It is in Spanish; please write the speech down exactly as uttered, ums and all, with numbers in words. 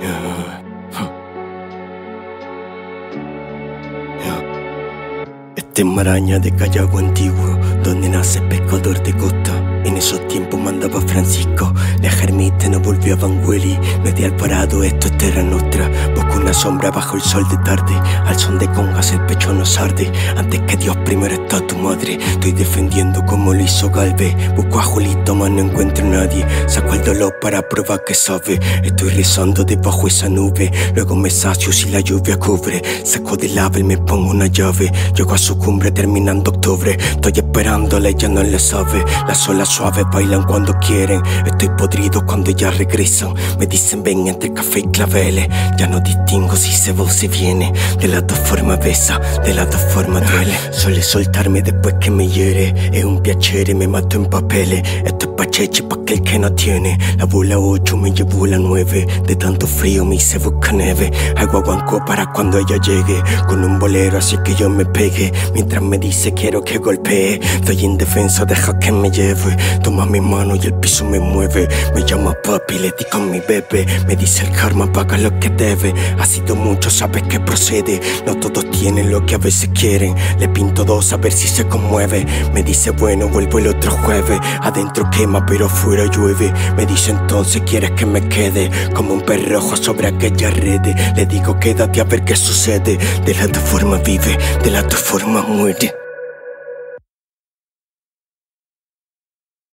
Yeah. Yeah. Esta es maraña de Callao antiguo, donde nace el pescador de costa. En esos tiempos mandaba Francisco, la ermita no volvió a Vangueli. No es de Alvarado, esto es terra nostra. Busco una sombra bajo el sol de tarde, al son de congas el pecho nos arde. Antes que Dios primero está tu madre, estoy defendiendo como lo hizo Galvez. Busco a Julito, mas no encuentro a nadie. Saco el dolor para probar que sabe. Estoy rezando debajo esa nube, luego me sacio si la lluvia cubre. Saco del ave y me pongo una llave. Llego a su cumbre terminando octubre. Estoy esperándola, ella no le sabe. Las olas suaves bailan cuando quieren. Estoy podrido cuando ellas regresan. Me dicen ven entre café y claveles. Ya no distingo si se va o se viene. De las dos formas besa, de las dos formas duele. Suele soltarme después que me hiere. Es un piacere, me mato en papeles. Esto es pacheche pa' aquel que no tiene. La bola ocho me llevó la nueve. De tanto frío me hice busca nieve. Hago aguanco para cuando ella llegue. Con un bolero así que yo me pegue. Mientras me dice quiero que golpee. Estoy indefenso, deja que me lleve. Toma mi mano y el piso me mueve. Me llama papi, le di con mi bebé. Me dice el karma paga lo que debe. Ha sido mucho, sabes que procede. No todos tienen lo que a veces quieren. Le pinto dos a ver si se conmueve. Me dice bueno, vuelvo el otro jueves. Adentro quema pero afuera llueve. Me dice entonces quieres que me quede como un perrojo sobre aquella red. Le digo quédate a ver qué sucede. De la otra forma vive, de la otra forma muere.